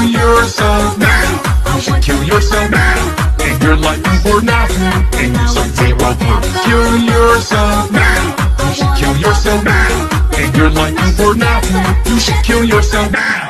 yourself now. You should kill yourself now. And your life is for nothing, and you someday will kill yourself now. You should kill yourself now. And your life is for nothing. You should kill yourself now.